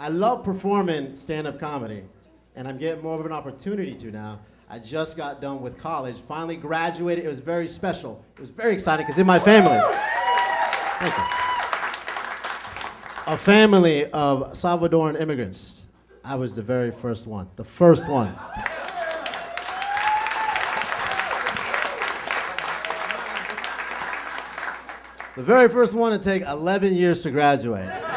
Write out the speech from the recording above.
I love performing stand-up comedy, and I'm getting more of an opportunity to now. I just got done with college, finally graduated. It was very special. It was very exciting because in my family, thank you, a family of Salvadoran immigrants, I was the very first one, the first one. The very first one to take 11 years to graduate.